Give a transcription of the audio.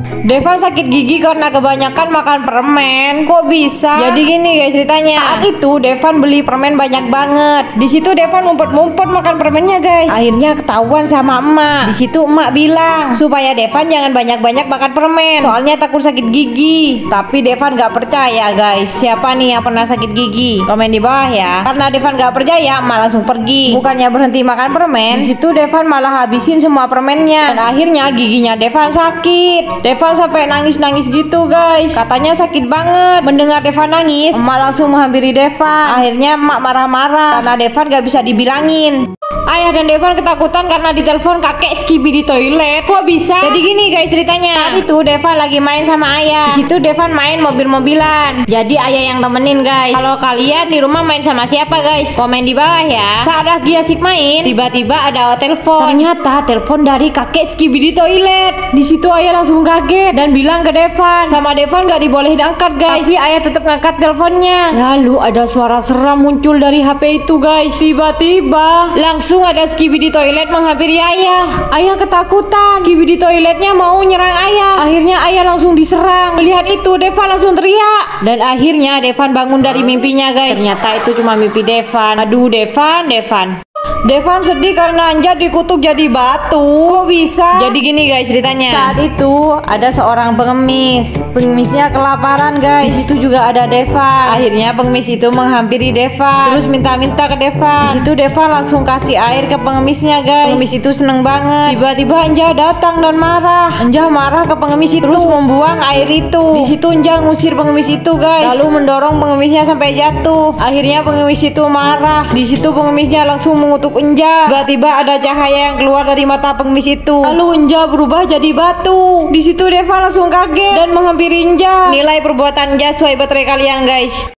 Devan sakit gigi karena kebanyakan makan permen. Kok bisa? Jadi gini guys ceritanya. Saat itu Devan beli permen banyak banget. Di situ Devan ngumpet-ngumpet makan permennya guys. Akhirnya ketahuan sama emak. Di situ emak bilang supaya Devan jangan banyak-banyak makan permen, soalnya takut sakit gigi. Tapi Devan gak percaya guys. Siapa nih yang pernah sakit gigi? Komen di bawah ya. Karena Devan gak percaya, emak langsung pergi. Bukannya berhenti makan permen, di situ Devan malah habisin semua permennya. Dan akhirnya giginya Devan sakit. Devan sampai nangis-nangis gitu guys. Katanya sakit banget. Mendengar Devan nangis, emak langsung menghampiri Devan. Akhirnya emak marah-marah karena Devan gak bisa dibilangin. Ayah dan Devan ketakutan karena ditelepon kakek Skibi di toilet. Kok bisa? Jadi gini guys ceritanya. Saat itu Devan lagi main sama ayah. Di situ Devan main mobil-mobilan. Jadi ayah yang temenin guys. Kalau kalian di rumah main sama siapa guys? Komen di bawah ya. Saat lagi asik main, tiba-tiba ada telepon. Ternyata telepon dari kakek Skibi di toilet. Di situ ayah langsung kaget dan bilang ke Devan. Sama Devan gak dibolehin angkat guys. Tapi ayah tetap ngangkat teleponnya. Lalu ada suara seram muncul dari HP itu guys. Tiba-tiba langsung ada Skibi di toilet menghampiri ayah. Ayah ketakutan. Skibi di toiletnya mau nyerang ayah. Akhirnya ayah langsung diserang. Melihat itu Devan langsung teriak. Dan akhirnya Devan bangun dari mimpinya guys. Ternyata itu cuma mimpi Devan. Aduh Devan sedih karena Anja dikutuk jadi batu. Kok bisa? Jadi gini guys ceritanya. Saat itu ada seorang pengemis. Pengemisnya kelaparan guys. Di situ juga ada Devan. Akhirnya pengemis itu menghampiri Devan. Terus minta-minta ke Devan. Di situ Devan langsung kasih air ke pengemisnya guys. Pengemis itu seneng banget. Tiba-tiba Anja datang dan marah. Anja marah ke pengemis itu. Terus membuang air itu. Di situ Anja ngusir pengemis itu guys. Lalu mendorong pengemisnya sampai jatuh. Akhirnya pengemis itu marah. Di situ pengemisnya langsung mengutuk Anja. Tiba-tiba ada cahaya yang keluar dari mata pengemis itu. Lalu Anja berubah jadi batu. Di situ Devan langsung kaget dan menghampiri Anja. Nilai perbuatan Anja sesuai baterai kalian guys.